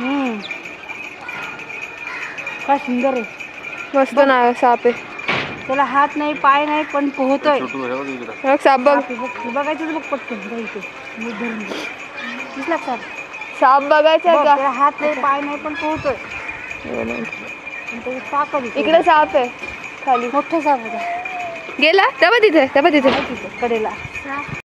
काय सुंदर आहे. मस्त ना साप आहे. त्याला हात नाही पाय नाही पण पोहतोय. साप बघ. बघायचं बघ पटकन दिसला साप. साप बघायचा का? त्याला हात नाही पाय नाही पण पोहतोय. इकडे साप आहे खाली. मोठा साप होता. गेला त्या तिथे कडेला.